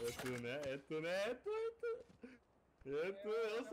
É tu, né? É tu, né? É tu, é tu. É tu, eu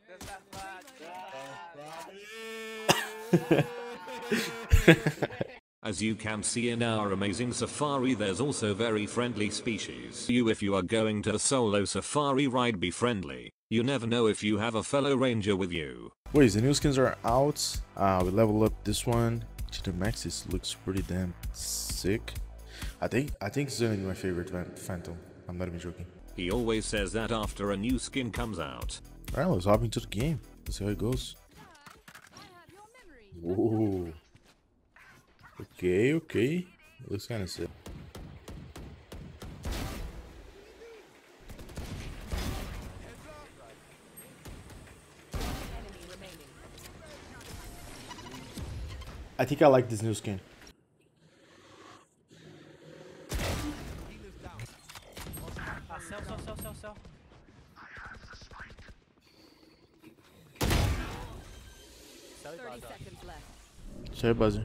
safado. As you can see in our amazing safari, there's also very friendly species. If you are going to a solo safari ride, be friendly. You never know if you have a fellow ranger with you. Wait, the new skins are out. We level up this one to the max. This looks pretty damn sick. I think it's really my favorite Phantom. I'm not even joking. He always says that after a new skin comes out. Alright, let's hop into the game. Let's see how it goes. Whoa. Okay. Looks kind of sick. I think I like this new skin. Céu. 30 seconds left. Isso aí, base.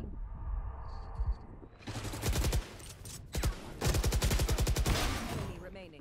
Enemy remaining.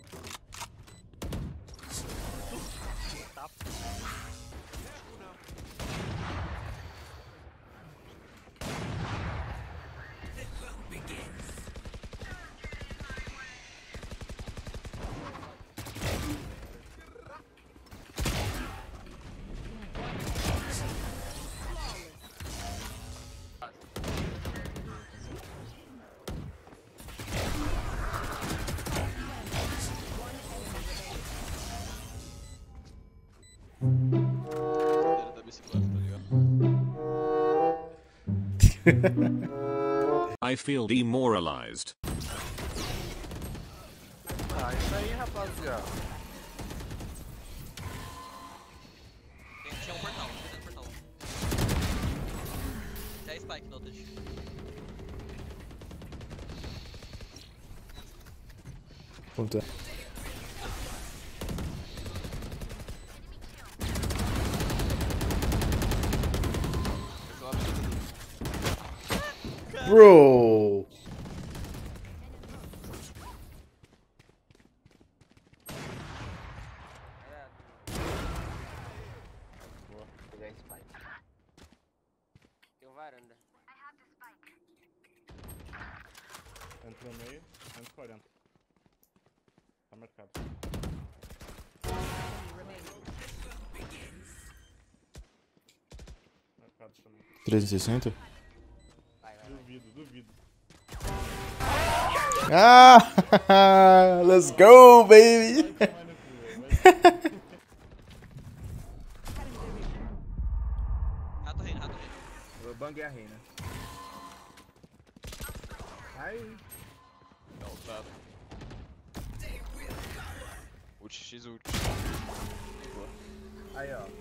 I feel demoralized. Ah, isso aí, rapaziada. Tinha um portal, dentro do portal. Tem spike no outro. Ponta. Bro. Vou pegar spike. Tem um varanda. Entra no meio, 140. Tá marcado. Enemy remaining. Marcado também. 360? Vai. Duvido. Ah! Let's go, baby! Vai tomar no cu, vai. Rato reina. O bang é a reina. Ai. Não, tá. Ult X ult. Aí, ó.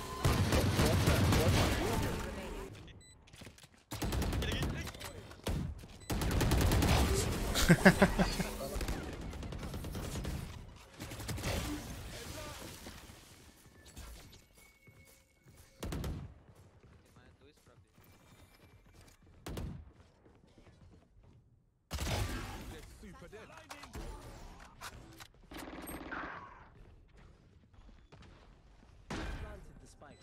Planted the spike.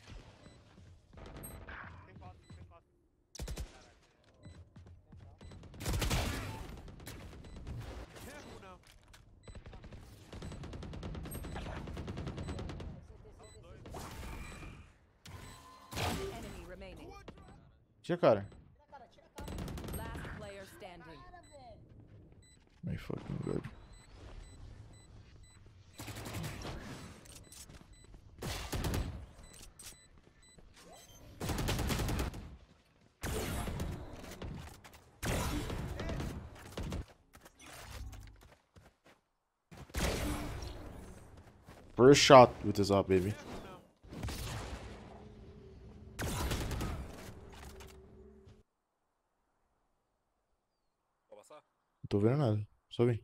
Enemy remaining. Tira, cara. Last player standing. My fucking god. First shot with this up, baby. Não tô vendo nada. Só vem.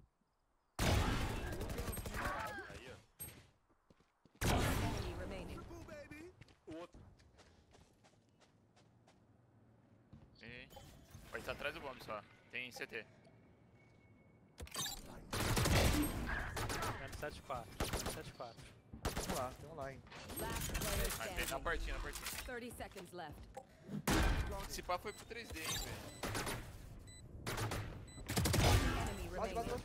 Enemy remaining. Sim. Pode estar atrás do bomb só. Tem CT. 7-4. 7-4. Vamos lá, hein. Last player Aí, na standing. portinha, na portinha. 30 seconds left. Esse pá foi pro 3D, hein, velho. Enemy remaining. 7-4. 7-4.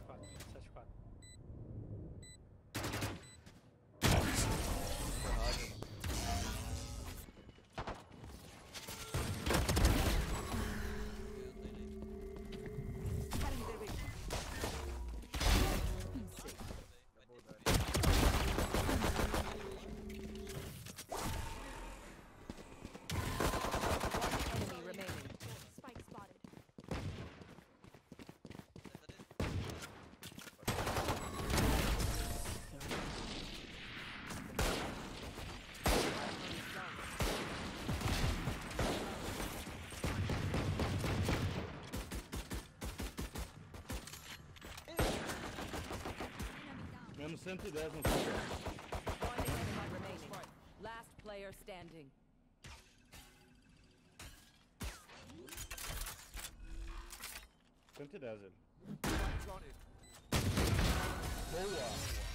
Enemy remaining. Spike spotted. Menos 110 no One enemy remaining. Last player standing. Cento e dez ele. Boa!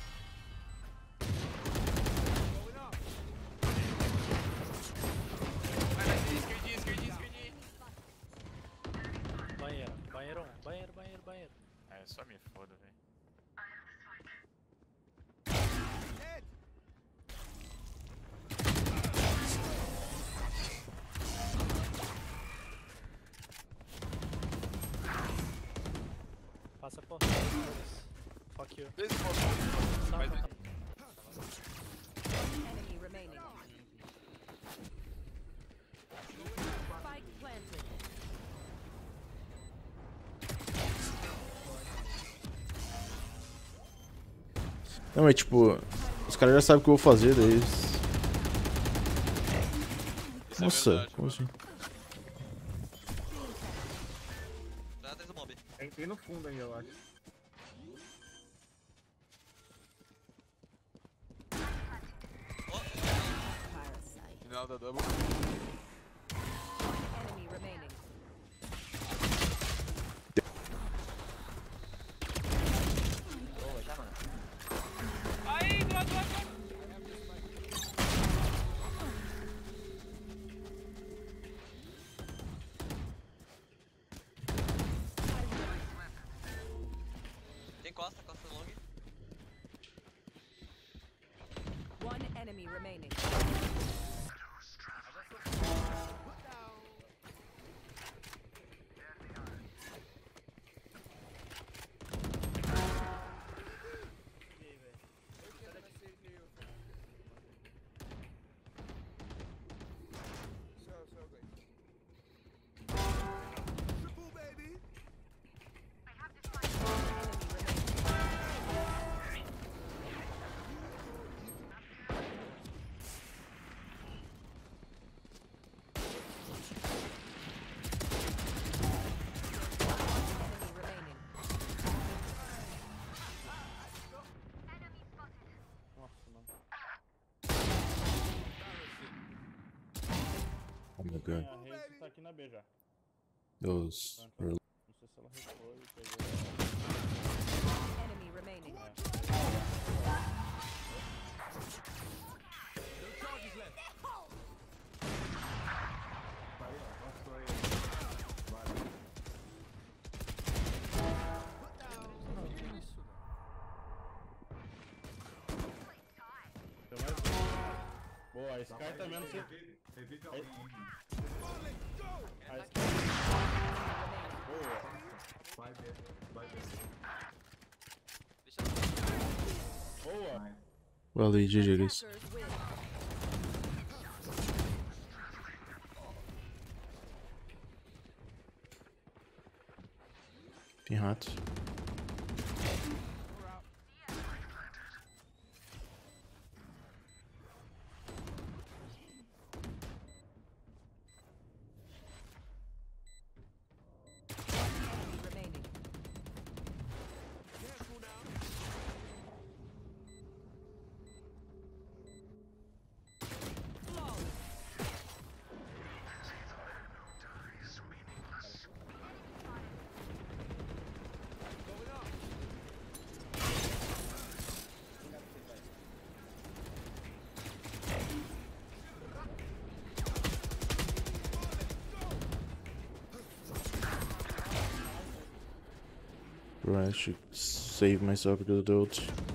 Vai lá, esquerdinha, esquerdinha, esquerdinha. Banheiro. Banheiro 1. Banheiro, banheiro, banheiro. É, só me foda, velho. Passa por. Fuck you. Esse pô, Só mas Enemy remaining. Spike planted. Não, é tipo, os caras já sabem o que eu vou fazer, daí eles... isso é Nossa, verdade, como mano. assim? Tá atrás do mob. Entrei no fundo ainda, eu acho. Parasite. Final da double. Enemy remaining. Boa, já, mano. Tem costa, costa long. One enemy remaining. Oh my god. A Reis tá aqui na B já. Those were... Não sei se ela recuou e pegou. Enemy remaining. Tem mais um. Boa, a Sky também não sei. A Sky. Boa. Boa. Well, aí, GG, guys. Attackers win. Tem rato. Enemy remaining. Bro, I should save myself because of the ult.